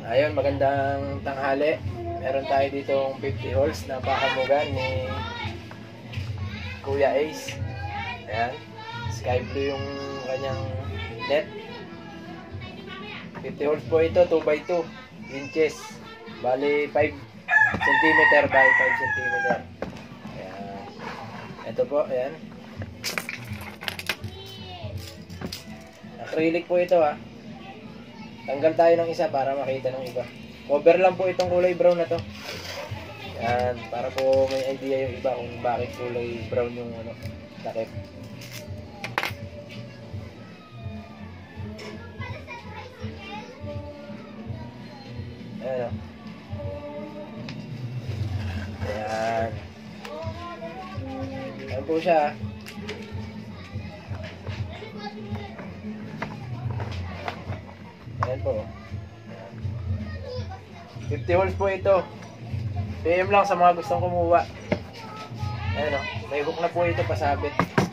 Ayun, magandang tanghali. Meron tayo ditong 50 holes na pahamugan ni Kuya Ace. Ayan, sky blue yung kanyang net. 50 holes po ito, 2x2 inches. Bali 5 cm by 5 cm. Ayan. Ito po, ayan. Acrylic po ito ha. Tanggal tayo ng isa para makita ng iba. Cover lang po itong kulay brown na to. Yan, para po may idea yung iba kung bakit kulay brown yung takip. Ayan o. Ayan. Ayan po siya. Ayan po. 50 holes po ito. PM lang sa mga gustong kumuha. Ayan o. May hook na po ito pasabit.